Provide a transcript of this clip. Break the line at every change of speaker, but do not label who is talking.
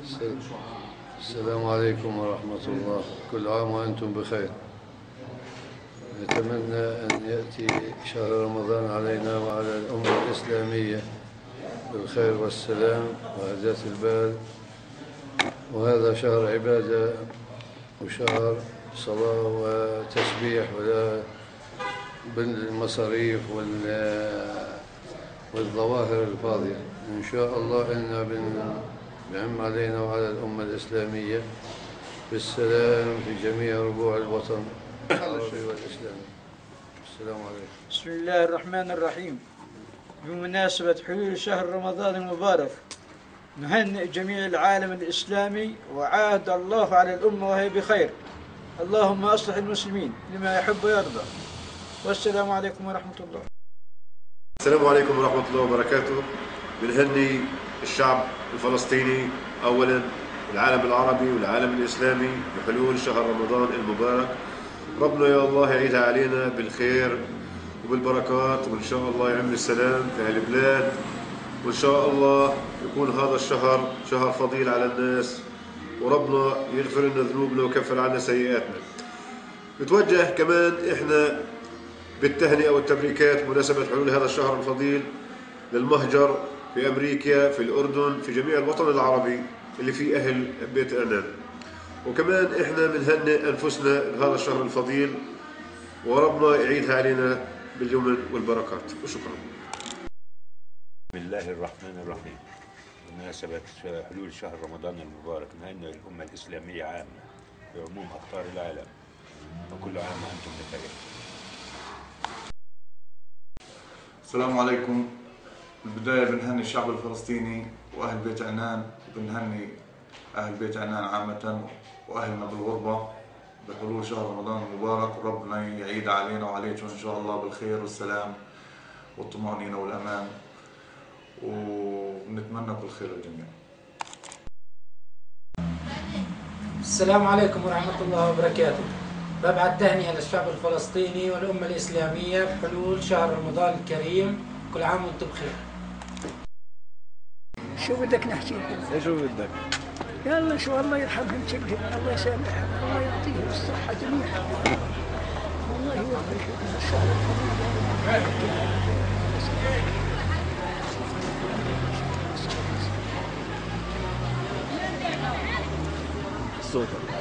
السلام عليكم ورحمة الله. كل عام وأنتم بخير. نتمنى أن يأتي شهر رمضان علينا وعلى الأمة الإسلامية بالخير والسلام وهداة البال، وهذا شهر عبادة وشهر صلاة وتسبيح ولا بالمصاريف والظواهر الفاضية. إن شاء الله إننا بنعم علينا وعلى الأمة الإسلامية بالسلام في جميع ربوع الوطن العربي والإسلامي. السلام عليكم.
بسم الله الرحمن الرحيم. بمناسبة حلول شهر رمضان المبارك نهنئ جميع العالم الإسلامي وعاد الله على الأمة وهي بخير. اللهم أصلح المسلمين لما يحب ويرضى. والسلام عليكم ورحمة الله.
السلام عليكم ورحمة الله وبركاته. بنهني الشعب الفلسطيني أولا، العالم العربي والعالم الإسلامي بحلول شهر رمضان المبارك. ربنا يا الله يعيدها علينا بالخير وبالبركات، وإن شاء الله يعمل السلام في هالبلاد، وإن شاء الله يكون هذا الشهر شهر فضيل على الناس، وربنا يغفر لنا ذنوبنا ويكفر عنا سيئاتنا. نتوجه كمان إحنا بالتهنئة والتبريكات بمناسبة حلول هذا الشهر الفضيل للمهجر في أمريكا، في الأردن، في جميع الوطن العربي اللي فيه أهل بيت عنان. وكمان إحنا بنهنئ أنفسنا بهذا الشهر الفضيل، وربنا يعيدها علينا باليمن والبركات. وشكرا.
بسم الله الرحمن الرحيم. بمناسبة حلول شهر رمضان المبارك نهنئ الأمة الإسلامية عامة بعموم أقطار العالم، وكل عام وأنتم بخير.
السلام عليكم. بالبداية بنهني الشعب الفلسطيني وأهل بيت عنان، وبنهني أهل بيت عنان عامة وأهلنا بالغربة بحلول شهر رمضان المبارك، وربنا يعيد علينا وعليكم إن شاء الله بالخير والسلام والطمأنينة والأمان، ونتمنى كل خير للجميع.
السلام عليكم ورحمة الله وبركاته. ببعث تهنئة للشعب الفلسطيني والأمة الإسلامية بحلول شهر رمضان الكريم. كل عام وانتم بخير.
شو بدك نحكي؟
شو بدك؟
يلا شو الله يرحمهم كلهم، الله يسامحهم، الله يعطيهم الصحة جميعا. والله يوفقهم ان شاء الله.
صوتك